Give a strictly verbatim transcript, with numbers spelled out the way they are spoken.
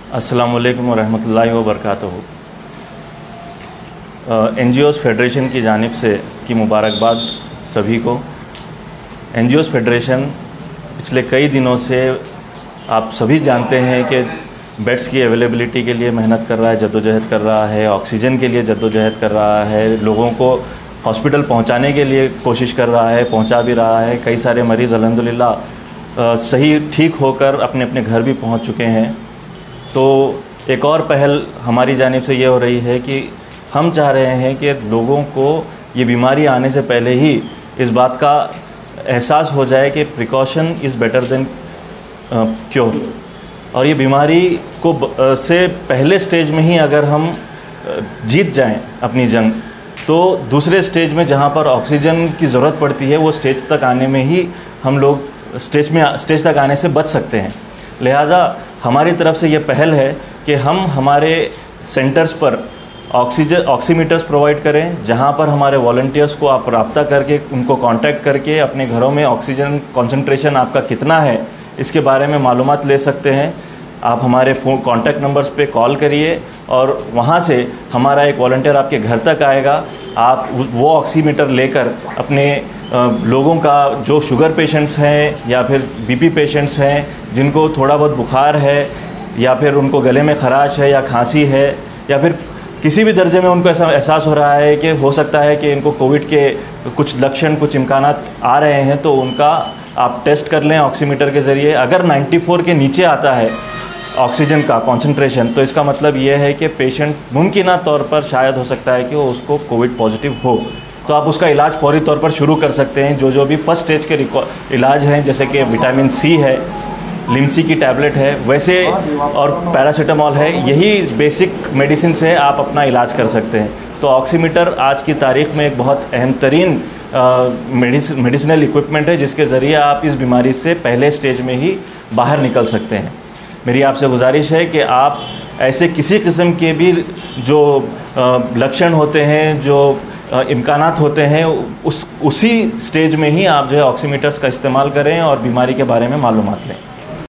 अस्सलाम वालेकुम वरहमतुल्लाहि वबरकातुहू। एनजीओज़ फेडरेशन की जानिब से की मुबारकबाद सभी को। एनजीओज़ फेडरेशन पिछले कई दिनों से आप सभी जानते हैं कि बेड्स की अवेलेबिलिटी के लिए मेहनत कर रहा है, जद्दोजहद कर रहा है, ऑक्सीजन के लिए जद्दोजहद कर रहा है, लोगों को हॉस्पिटल पहुंचाने के लिए कोशिश कर रहा है, पहुंचा भी रहा है। कई सारे मरीज़ अल्हम्दुलिल्लाह सही ठीक होकर अपने अपने घर भी पहुंच चुके हैं। तो एक और पहल हमारी जानिब से ये हो रही है कि हम चाह रहे हैं कि लोगों को ये बीमारी आने से पहले ही इस बात का एहसास हो जाए कि precaution is better than cure, और ये बीमारी को uh, से पहले स्टेज में ही अगर हम uh, जीत जाएं अपनी जंग, तो दूसरे स्टेज में जहाँ पर ऑक्सीजन की ज़रूरत पड़ती है वो स्टेज तक आने में ही हम लोग स्टेज में स्टेज तक आने से बच सकते हैं। लिहाजा हमारी तरफ से ये पहल है कि हम हमारे सेंटर्स पर ऑक्सीजन ऑक्सीमीटर्स प्रोवाइड करें, जहां पर हमारे वॉलंटियर्स को आप रब्ता करके उनको कांटेक्ट करके अपने घरों में ऑक्सीजन कंसंट्रेशन आपका कितना है इसके बारे में मालूमात ले सकते हैं। आप हमारे फ़ोन कॉन्टैक्ट नंबर्स पे कॉल करिए और वहाँ से हमारा एक वॉलंटियर आपके घर तक आएगा। आप वो ऑक्सीमीटर लेकर अपने लोगों का, जो शुगर पेशेंट्स हैं या फिर बीपी पेशेंट्स हैं, जिनको थोड़ा बहुत बुखार है या फिर उनको गले में ख़राश है या खांसी है या फिर किसी भी दर्जे में उनको ऐसा एहसास हो रहा है कि हो सकता है कि इनको कोविड के कुछ लक्षण, कुछ इम्कानात आ रहे हैं, तो उनका आप टेस्ट कर लें ऑक्सीमीटर के ज़रिए। अगर चौरानवे के नीचे आता है ऑक्सीजन का कंसंट्रेशन, तो इसका मतलब ये है कि पेशेंट मुमकिना तौर पर शायद हो सकता है कि वो उसको कोविड पॉजिटिव हो, तो आप उसका इलाज फौरी तौर पर शुरू कर सकते हैं। जो जो भी फर्स्ट स्टेज के इलाज हैं, जैसे कि विटामिन सी है, लिमसी की टैबलेट है, वैसे और पैरासीटामॉल है, यही बेसिक मेडिसिन से आप अपना इलाज कर सकते हैं। तो ऑक्सीमीटर आज की तारीख में एक बहुत अहम तरीन मेडिसिनल इक्विपमेंट है, जिसके ज़रिए आप इस बीमारी से पहले स्टेज में ही बाहर निकल सकते हैं। मेरी आपसे गुजारिश है कि आप ऐसे किसी किस्म के भी जो लक्षण होते हैं, जो इम्कानात होते हैं, उस उसी स्टेज में ही आप जो है ऑक्सीमीटर्स का इस्तेमाल करें और बीमारी के बारे में मालूमात लें।